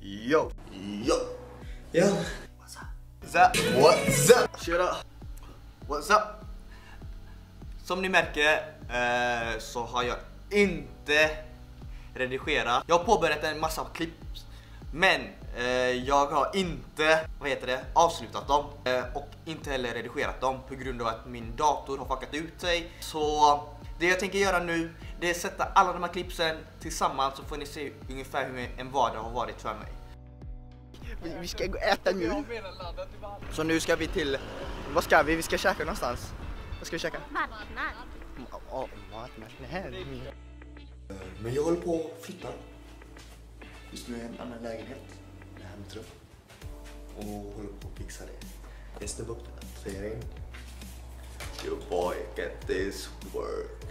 Yo. Yo. Yo. What's up? What's up? Shut up. What's up? Som ni märker så har jag inte redigerat. Jag har påbörjat en massa klipp. Men jag har inte, avslutat dem. Och inte heller redigerat dem på grund av att min dator har fuckat ut sig. Så det jag tänker göra nu, det är sätta alla de här klippsen tillsammans, så får ni se ungefär hur en vardag har varit för mig. Vi ska gå och äta nu. Så nu ska vi till, vad ska vi? Vi ska käka någonstans. Vad ska vi käka? Matmarknad. Matmarknad. Men jag håller på att flytta. Just nu är en annan lägenhet. Det här med trum. Och håller på att fixa det. Nästa uppdatering. Your boy get this work.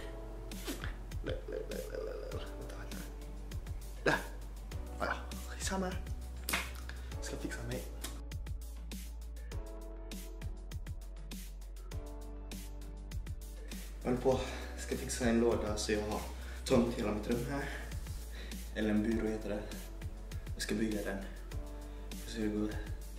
Där. Ja, samma. Ska fixa mig. Jag håller på. Ska fixa en låda så jag har tömt hela mitt rum här. Eller en byrå heter det. Jag ska bygga den. Så det går.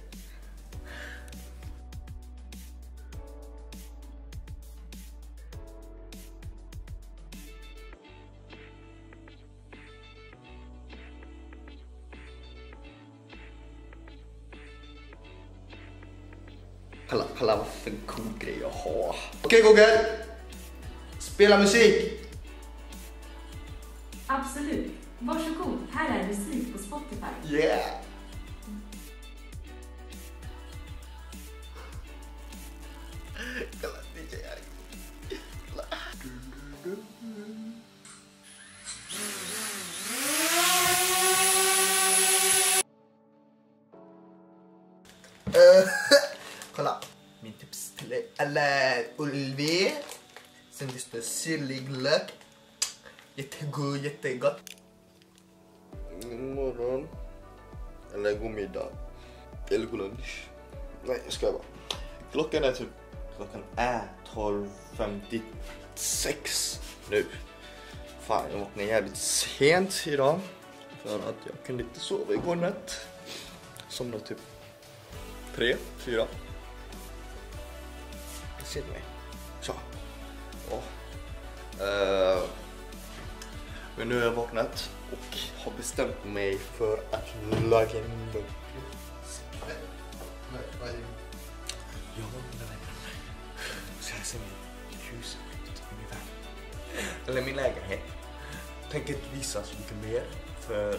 Kolla vad för cool grej jag har. Okej, Google. Spela musik. Absolut. Varsågod, här är musik på Spotify. Yeah. Kolla, DJ här. Kolla. Kolla. Min tips till dig. Eller Ulvi. Sen just det, syrlig lök. Jättegod, jättegott. God morgon. Eller god middag. Eller god lunch. Nej, jag ska bara. Klockan är 12:56 nu. Fan, jag vaknade jävligt sent idag. För att jag kunde inte sova igår natt. Somnade typ 3, 4. Jag ser mig. Så. Men nu har jag vaknat och har bestämt mig för att laga en mugg. Ja, mina vänner. Så här ser mitt hus ut ungefär. Eller min lägenhet. Tänker inte visa så mycket mer. För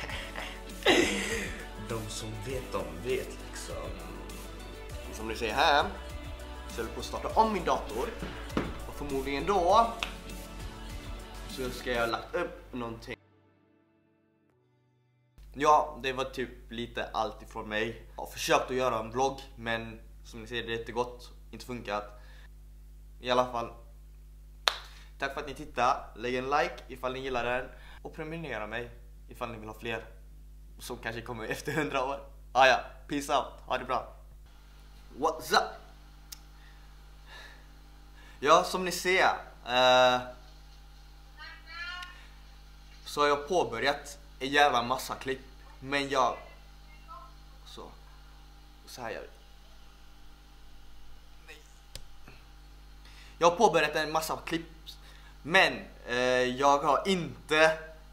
de som vet, de vet liksom. Som ni ser här. Så jag håller på att starta om min dator. Och förmodligen då så ska jag lagt upp någonting. Ja, det var typ lite allt ifrån mig. Jag har försökt att göra en vlogg, men som ni ser, det är inte gått, inte funkat. I alla fall, tack för att ni tittade. Lägg en like ifall ni gillar den. Och prenumerera mig ifall ni vill ha fler som kanske kommer efter 100 år. Ja, peace out, ha det bra. What's up? Ja, som ni ser så har jag påbörjat en jävla massa klipp. Men jag så här gör jag. Nej. Jag har påbörjat en massa klipp. Men jag har inte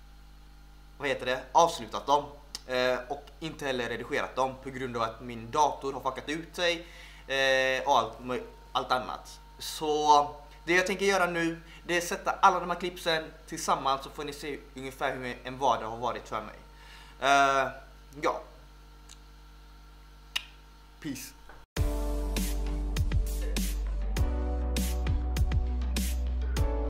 avslutat dem. Och inte heller redigerat dem på grund av att min dator har fuckat ut sig. Och allt annat. Så det jag tänker göra nu, det är sätta alla de här klippsen tillsammans, så får ni se ungefär hur en vardag har varit för mig. Ja. Peace.